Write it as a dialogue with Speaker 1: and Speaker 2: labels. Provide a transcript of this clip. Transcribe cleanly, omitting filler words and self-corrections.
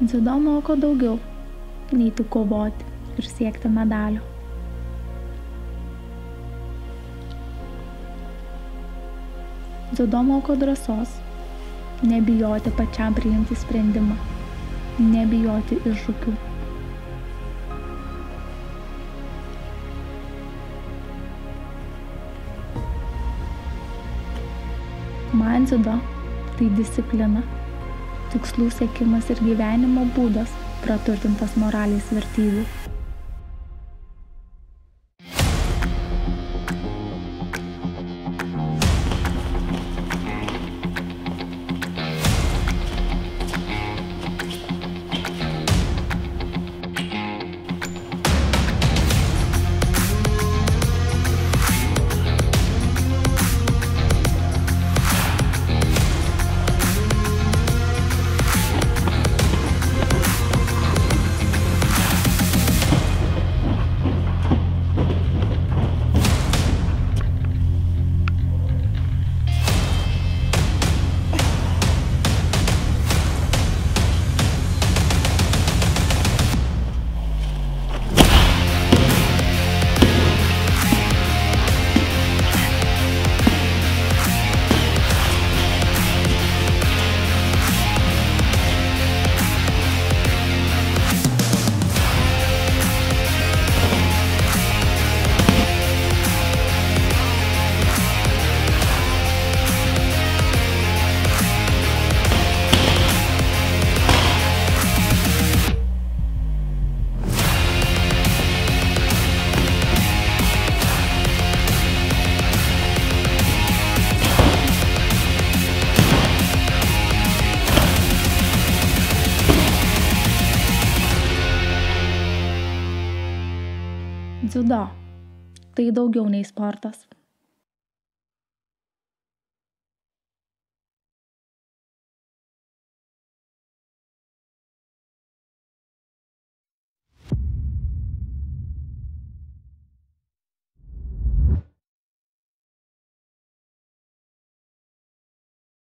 Speaker 1: Dziudo moko daugiau nei tik kovoti ir siekti medalio. Dziudo moko drąsos, nebijoti pačiam priimti sprendimą, nebijoti iššūkių. Man dziudo tai disciplina, tikslų siekimas ir gyvenimo būdas praturtintas moralės vertybių. Dziudo tai daugiau nei sportas.